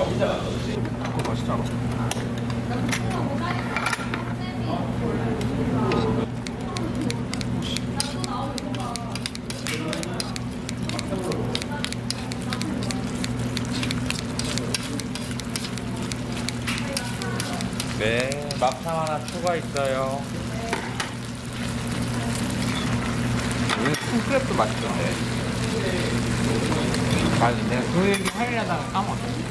그거 맛있잖아. 네, 막창 하나 추가 있어요. 여기 콩크랩도 맛있던데. 맞아, 내가 그 얘기 하려다가 까먹었어.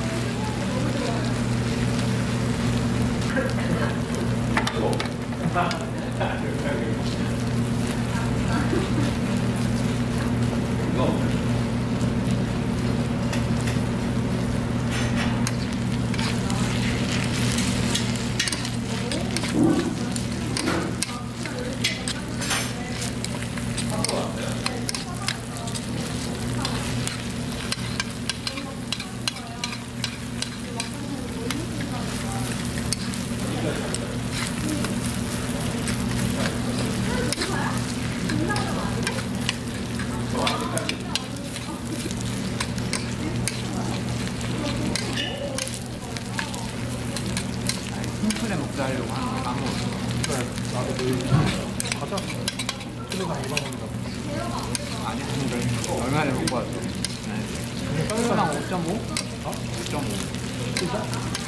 콩크랩 먹자 하려고 하는 거 까먹었어. 그래, 나도 내일 가자. 그래서 안 입어본다. 아니, 얼마나 먹고 왔어? 소랑 5.5? 어? 5.5. 진짜?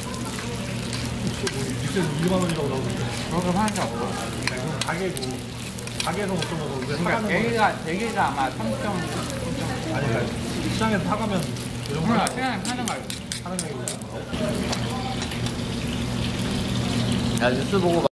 뉴스에서 2만 원이라고 나오던데. 그렇게 하는 게 없어. 그럼 가게에서 못 먹어. 그러니까 대게가 아마 3.5. 아니, 그러니까 시장에서 사가면 이 정도 몰라, 시간에 파는 거 알고. 하는 게 야, 뉴스 보고